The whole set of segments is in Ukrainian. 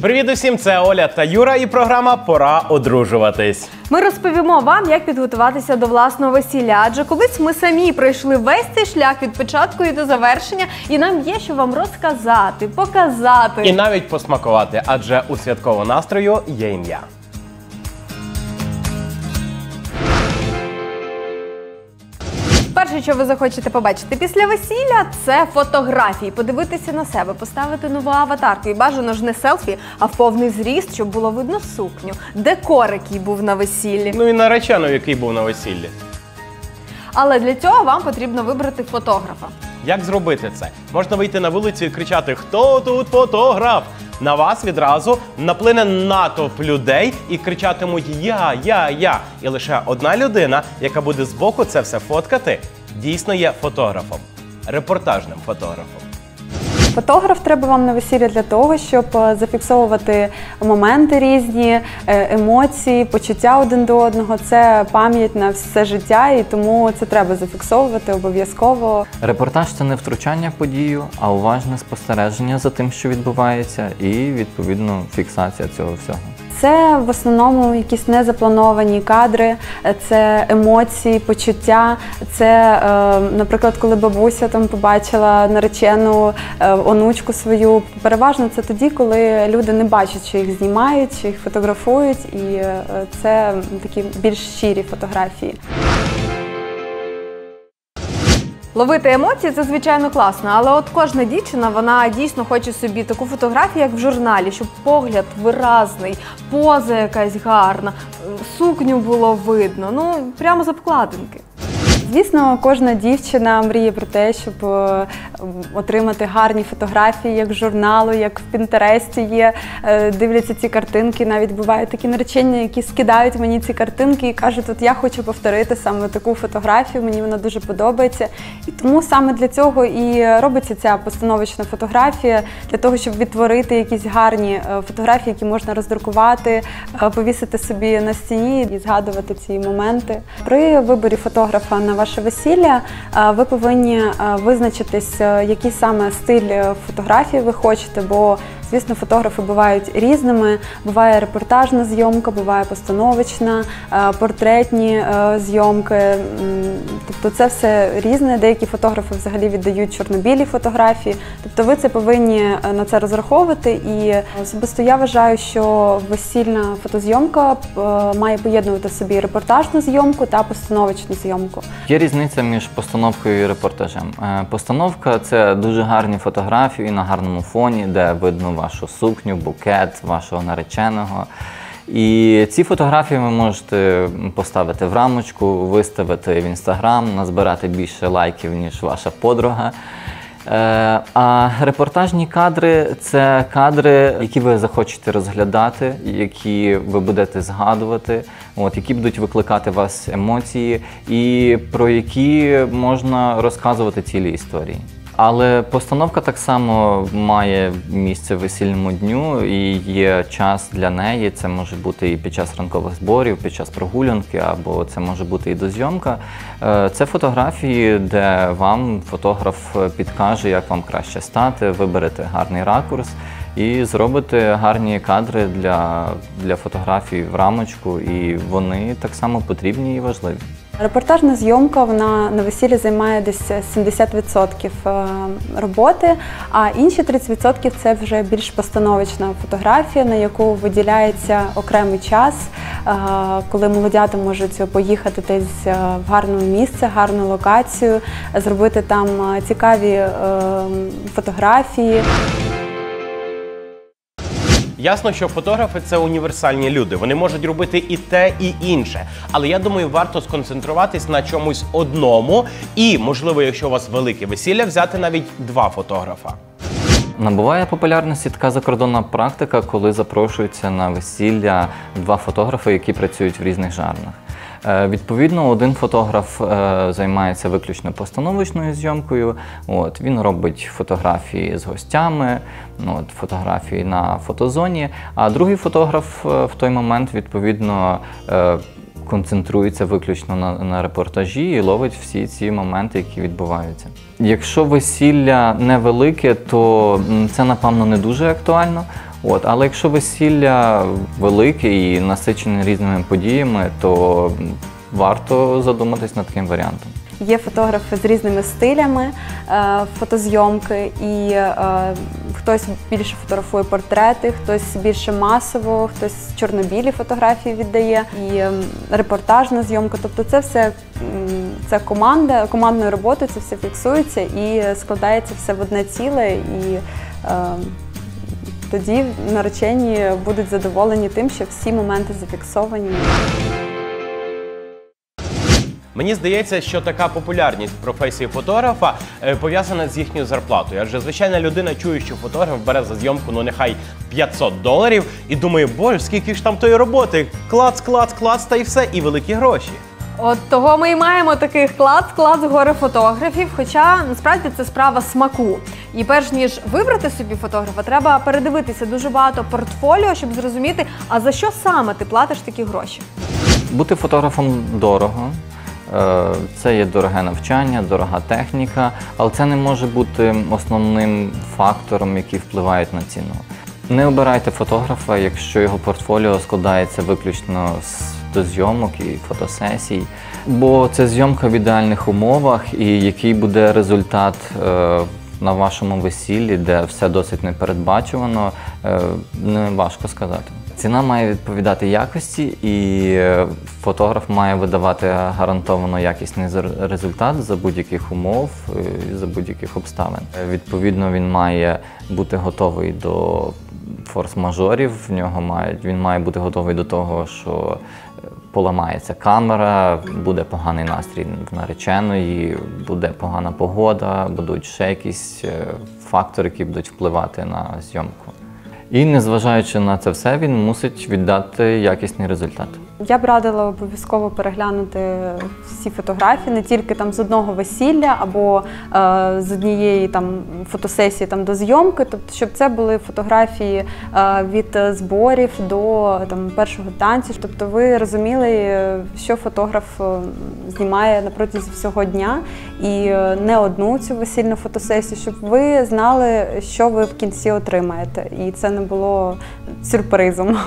Привіт усім, це Оля та Юра і програма «Пора одружуватись». Ми розповімо вам, як підготуватися до власного весілля, адже колись ми самі пройшли весь цей шлях від початку і до завершення, і нам є що вам розказати, показати. І навіть посмакувати, адже у святкового настрою є ім'я. Перше, що ви захочете побачити після весілля, це фотографії. Подивитися на себе, поставити нову аватарку. І бажано ж не селфі, а в повний зріст, щоб було видно сукню. Декор, який був на весіллі. Ну і нареченого, який був на весіллі. Але для цього вам потрібно вибрати фотографа. Як зробити це? Можна вийти на вулицю і кричати «Хто тут фотограф?». На вас відразу наплине натовп людей і кричатимуть «Я». І лише одна людина, яка буде збоку це все фоткати, дійсно є фотографом. Репортажним фотографом. Фотограф треба вам на весілля для того, щоб зафіксовувати моменти різні, емоції, почуття один до одного. Це пам'ять на все життя, і тому це треба зафіксовувати обов'язково. Репортаж – це не втручання в подію, а уважне спостереження за тим, що відбувається, і, відповідно, фіксація цього всього. Це в основному якісь незаплановані кадри, це емоції, почуття. Це, наприклад, коли бабуся там побачила наречену онучку свою. Переважно це тоді, коли люди не бачать, що їх знімають, що їх фотографують, і це такі більш щирі фотографії. Ловити емоції – це, звичайно, класно, але от кожна дівчина, вона дійсно хоче собі таку фотографію, як в журналі, щоб погляд виразний, поза якась гарна, сукню було видно, ну, прямо з обкладинки. Звісно, кожна дівчина мріє про те, щоб отримати гарні фотографії, як з журналу, як в Пінтересті є. Дивляться ці картинки, навіть бувають такі наречені, які скидають мені ці картинки і кажуть, от я хочу повторити саме таку фотографію, мені вона дуже подобається. І тому саме для цього і робиться ця постановочна фотографія, для того, щоб відтворити якісь гарні фотографії, які можна роздрукувати, повісити собі на стіні і згадувати ці моменти. При виборі фотографа на ваше весілля ви повинні визначитись, який саме стиль фотографії ви хочете, бо, звісно, фотографи бувають різними. Буває репортажна зйомка, буває постановочна, портретні зйомки. Тобто це все різне. Деякі фотографи взагалі віддають чорно-білі фотографії. Тобто ви це повинні на це розраховувати. І особисто я вважаю, що весільна фотозйомка має поєднувати в собі репортажну зйомку та постановочну зйомку. Є різниця між постановкою і репортажем. Постановка – це дуже гарні фотографії на гарному фоні, де видно вашу сукню, букет, вашого нареченого. І ці фотографії ви можете поставити в рамочку, виставити в Інстаграм, назбирати більше лайків, ніж ваша подруга. А репортажні кадри – це кадри, які ви захочете розглядати, які ви будете згадувати, які будуть викликати у вас емоції і про які можна розказувати цілі історії. Але постановка так само має місце в весільному дню і є час для неї. Це може бути і під час ранкових зборів, під час прогулянки, або це може бути і дозйомка. Це фотографії, де вам фотограф підкаже, як вам краще стати, виберете гарний ракурс і зробите гарні кадри для фотографій в рамочку, і вони так само потрібні і важливі. Репортажна зйомка, вона на весіллі займає десь 70% роботи, а інші 30% – це вже більш постановочна фотографія, на яку виділяється окремий час, коли молодята можуть поїхати десь в гарне місце, гарну локацію, зробити там цікаві фотографії. Ясно, що фотографи – це універсальні люди. Вони можуть робити і те, і інше. Але я думаю, варто сконцентруватись на чомусь одному і, можливо, якщо у вас велике весілля, взяти навіть 2 фотографа. Набуває популярності така закордонна практика, коли запрошуються на весілля 2 фотографи, які працюють в різних жанрах. Відповідно, один фотограф займається виключно постановочною зйомкою. Він робить фотографії з гостями, фотографії на фотозоні, а другий фотограф в той момент, відповідно, концентрується виключно на репортажі і ловить всі ці моменти, які відбуваються. Якщо весілля невелике, то це, напевно, не дуже актуально. Але якщо весілля велике і насичене різними подіями, то варто задуматись над таким варіантом. Є фотографи з різними стилями фотозйомки, і хтось більше фотографує портрети, хтось більше масово, хтось чорно-білі фотографії віддає, і репортажна зйомка. Тобто це все це командною роботою, це все фіксується і складається все в одне ціле, і тоді наречені будуть задоволені тим, що всі моменти зафіксовані. Мені здається, що така популярність професії фотографа пов'язана з їхньою зарплатою. Адже звичайна людина чує, що фотограф бере за зйомку, нехай $500 і думає, боже, скільки ж там тої роботи, клац, клац, клац, та й все, і великі гроші. От того ми і маємо таких клац горе фотографів, хоча насправді це справа смаку. І перш ніж вибрати собі фотографа, треба передивитися дуже багато портфоліо, щоб зрозуміти, а за що саме ти платиш такі гроші. Бути фотографом дорого. Це є дороге навчання, дорога техніка, але це не може бути основним фактором, який впливає на ціну. Не обирайте фотографа, якщо його портфоліо складається виключно до зйомок і фотосесій, бо це зйомка в ідеальних умовах, і який буде результат на вашому весіллі, де все досить непередбачувано, не важко сказати. Ціна має відповідати якості, і фотограф має видавати гарантовано якісний результат за будь-яких умов, за будь-яких обставин. Відповідно, він має бути готовий до форс-мажорів, він має бути готовий до того, що поламається камера, буде поганий настрій в нареченої, буде погана погода, будуть ще якісь фактори, які будуть впливати на зйомку. І незважаючи на це все, він мусить віддати якісний результат. Я б радила обов'язково переглянути всі фотографії, не тільки там з одного весілля або з однієї там фотосесії там до зйомки, тобто щоб це були фотографії від зборів до там першого танцю, тобто ви розуміли, що фотограф знімає на протязі всього дня, і не одну цю весільну фотосесію, щоб ви знали, що ви в кінці отримаєте, і це не було сюрпризом.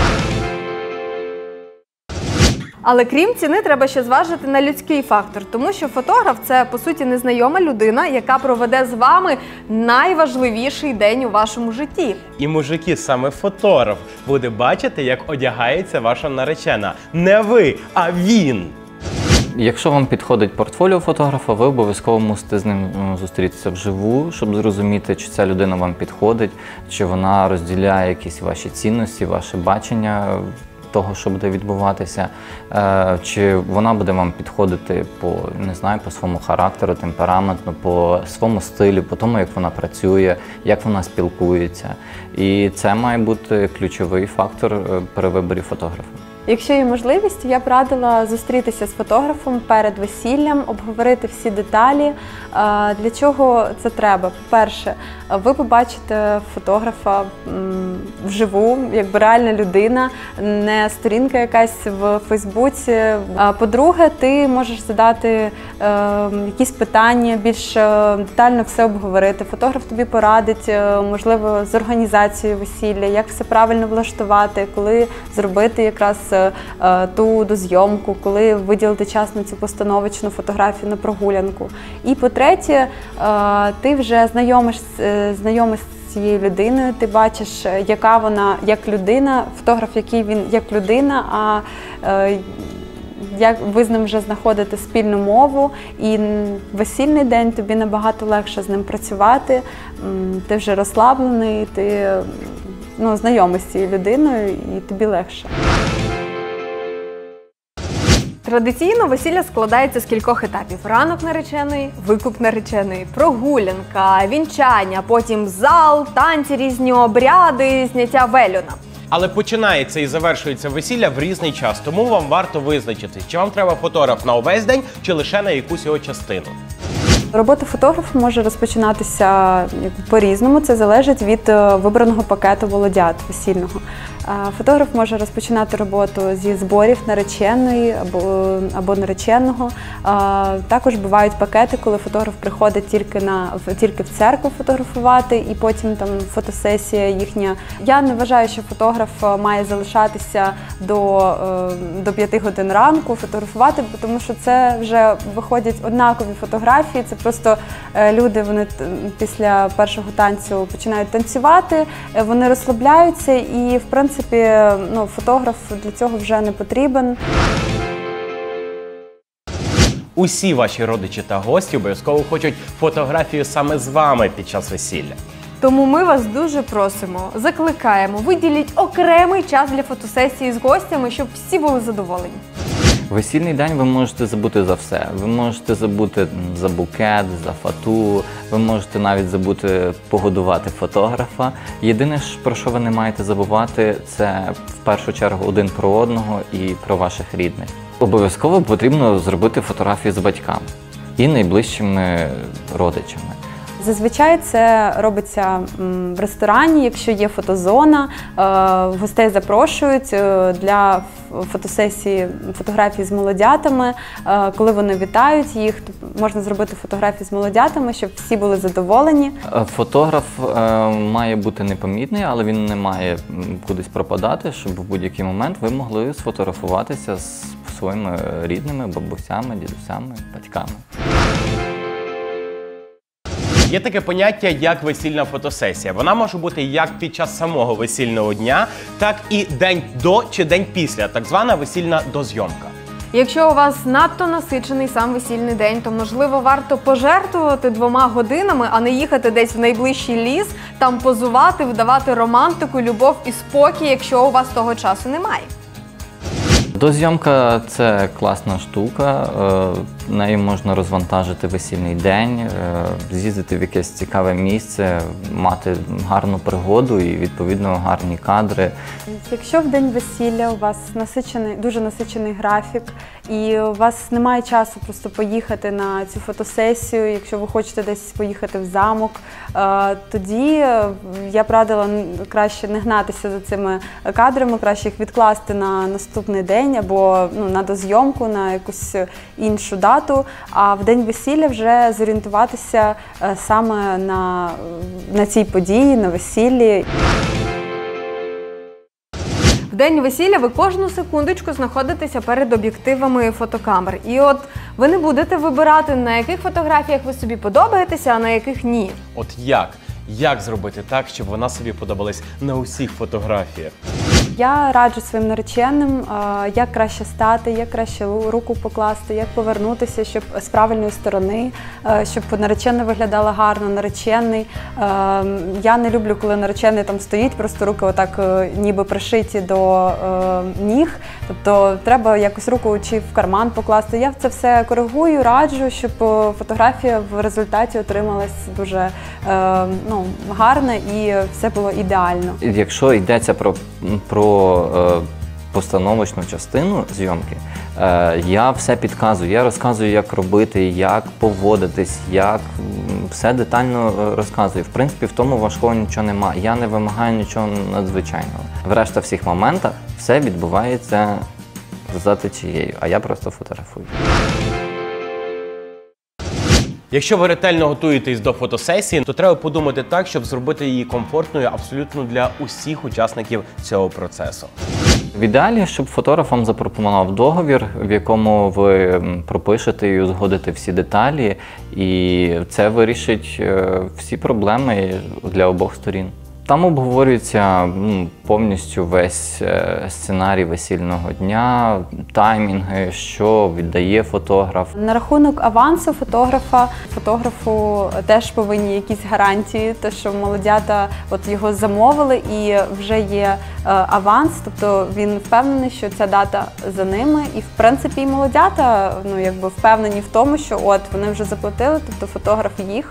Але крім ціни, треба ще зважити на людський фактор, тому що фотограф – це, по суті, незнайома людина, яка проведе з вами найважливіший день у вашому житті. І, мужики, саме фотограф буде бачити, як одягається ваша наречена. Не ви, а він! Якщо вам підходить портфоліо фотографа, ви обов'язково мусите з ним зустрітися вживу, щоб зрозуміти, чи ця людина вам підходить, чи вона розділяє якісь ваші цінності, ваше бачення того, що буде відбуватися, чи вона буде вам підходити по своєму характеру, темпераменту, по своєму стилю, по тому, як вона працює, як вона спілкується. І це має бути ключовий фактор при виборі фотографа. Якщо є можливість, я б радила зустрітися з фотографом перед весіллям, обговорити всі деталі. Для чого це треба? По-перше, ви побачите фотографа вживу, якби реальна людина, не сторінка якась в Фейсбуці. По-друге, ти можеш задати якісь питання, більш детально все обговорити. Фотограф тобі порадить, можливо, з організацією весілля, як все правильно влаштувати, коли зробити якраз ту дозйомку, коли виділити час на цю постановочну фотографію, на прогулянку. І по-третє, ти вже знайомиш з цією людиною, ти бачиш, яка вона як людина, фотограф, який він як людина, а як ви з ним вже знаходите спільну мову, і весільний день тобі набагато легше з ним працювати, ти вже розслаблений, ти знайомий з цією людиною і тобі легше. Традиційно весілля складається з кількох етапів. Ранок нареченої, викуп нареченої, прогулянка, вінчання, потім зал, танці, різні обряди, зняття вельона. Але починається і завершується весілля в різний час, тому вам варто визначитись, чи вам треба фотограф на увесь день, чи лише на якусь його частину. Робота фотографа може розпочинатися по-різному, це залежить від вибраного пакету володят весільного. Фотограф може розпочинати роботу зі зборів нареченої або нареченого. Також бувають пакети, коли фотограф приходить тільки в церкву фотографувати, і потім там фотосесія їхня. Я не вважаю, що фотограф має залишатися до 5 годин ранку фотографувати, тому що це вже виходять однакові фотографії. Це просто люди, вони після першого танцю починають танцювати, вони розслабляються, і в принципі фотограф для цього вже не потрібен. Усі ваші родичі та гості обов'язково хочуть фотографію саме з вами під час весілля. Тому ми вас дуже просимо, закликаємо, виділіть окремий час для фотосесії з гостями, щоб всі були задоволені. Весільний день ви можете забути за все. Ви можете забути за букет, за фату, ви можете навіть забути погодувати фотографа. Єдине, про що ви не маєте забувати, це в першу чергу один про одного і про ваших рідних. Обов'язково потрібно зробити фотографії з батьками і найближчими родичами. Зазвичай це робиться в ресторані, якщо є фотозона, гостей запрошують для фотосесії фотографії з молодятами. Коли вони вітають їх, то можна зробити фотографії з молодятами, щоб всі були задоволені. Фотограф має бути непомітний, але він не має кудись пропадати, щоб в будь-який момент ви могли сфотографуватися з своїми рідними, бабусями, дідусями, батьками. Є таке поняття, як весільна фотосесія. Вона може бути як під час самого весільного дня, так і день до чи день після, так звана весільна дозйомка. Якщо у вас надто насичений сам весільний день, то, можливо, варто пожертвувати 2 годинами, а не їхати десь в найближчий ліс, там позувати, вдавати романтику, любов і спокій, якщо у вас того часу немає. Дозйомка – це класна штука, нею можна розвантажити весільний день, з'їздити в якесь цікаве місце, мати гарну пригоду і, відповідно, гарні кадри. Якщо в день весілля у вас дуже насичений графік, і у вас немає часу просто поїхати на цю фотосесію, якщо ви хочете десь поїхати в замок, тоді я б радила краще не гнатися за цими кадрами, краще їх відкласти на наступний день або на дозйомку, на якусь іншу дату, а в день весілля вже зорієнтуватися саме на цій події, на весіллі. В день весілля ви кожну секундочку знаходитеся перед об'єктивами фотокамер. І от ви не будете вибирати, на яких фотографіях ви собі подобаєтеся, а на яких ні. От як? Як зробити так, щоб вона собі подобалась на усіх фотографіях? Я раджу своїм нареченим, як краще стати, як краще руку покласти, як повернутися, щоб з правильної сторони, щоб наречена виглядала гарно, наречений. Я не люблю, коли наречений там стоїть, просто руки отак ніби пришиті до ніг. Тобто треба якось руку чи в карман покласти. Я це все коригую, раджу, щоб фотографія в результаті отрималась дуже гарна і все було ідеально. Якщо йдеться про постановочну частину зйомки, я все підказую, я розказую, як робити, як поводитись, як все детально розказую. В принципі, в тому важкого нічого немає, я не вимагаю нічого надзвичайного. В решта всіх моментах все відбувається за течією, а я просто фотографую. Якщо ви ретельно готуєтесь до фотосесії, то треба подумати так, щоб зробити її комфортною абсолютно для усіх учасників цього процесу. В ідеалі, щоб фотограф вам запропонував договір, в якому ви пропишете і узгодите всі деталі, і це вирішить всі проблеми для обох сторін. Там обговорюється повністю весь сценарій весільного дня, таймінги, що віддає фотограф. На рахунок авансу фотографу теж повинні якісь гарантії, те, що молодята його замовили і вже є аванс, тобто він впевнений, що ця дата за ними. І в принципі і молодята впевнені в тому, що вони вже заплатили, тобто фотограф їх.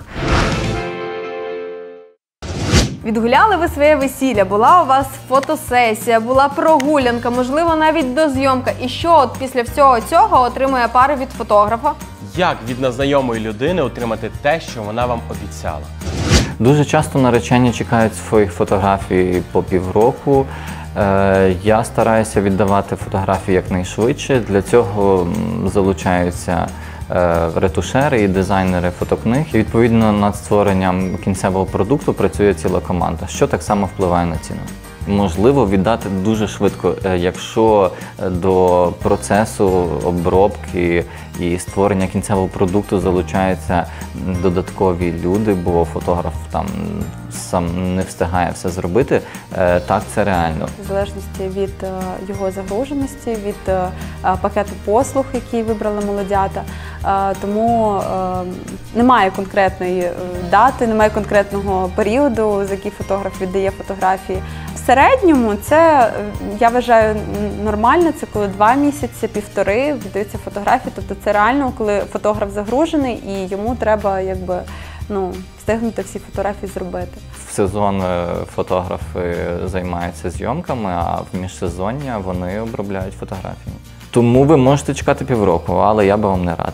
Відгуляли ви своє весілля, була у вас фотосесія, була прогулянка, можливо, навіть дозйомка. І що після всього цього отримує пара від фотографа? Як від незнайомої людини отримати те, що вона вам обіцяла? Дуже часто наречені чекають своїх фотографій по півроку. Я стараюся віддавати фотографії якнайшвидше. Для цього залучаються ретушери і дизайнери фотокниг. І, відповідно, над створенням кінцевого продукту працює ціла команда, що так само впливає на ціну. Можливо віддати дуже швидко, якщо до процесу обробки і створення кінцевого продукту залучаються додаткові люди, бо фотограф там сам не встигає все зробити, так це реально. В залежності від його загруженості, від пакету послуг, який вибрали молодята. Тому немає конкретної дати, немає конкретного періоду, за який фотограф віддає фотографії. В середньому це, я вважаю, нормально, це коли 2 місяці, 1,5 віддаються фотографії. Тобто це реально, коли фотограф загружений і йому треба встигнути всі фотографії зробити. В сезон фотографи займаються зйомками, а в міжсезоння вони обробляють фотографії. Тому ви можете чекати півроку, але я би вам не радив.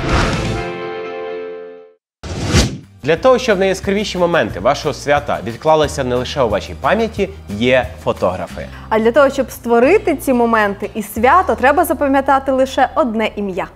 Для того, щоб найяскравіші моменти вашого свята відклалися не лише у вашій пам'яті, є фотографи. А для того, щоб створити ці моменти і свято, треба запам'ятати лише одне ім'я.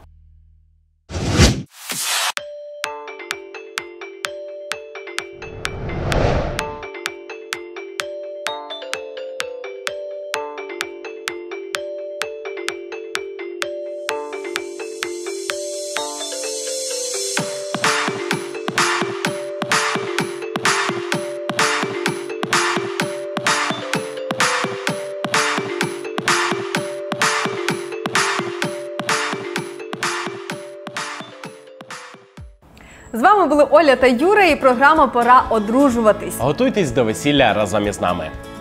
З вами були Оля та Юра і програма «Пора одружуватись». Готуйтесь до весілля разом із нами.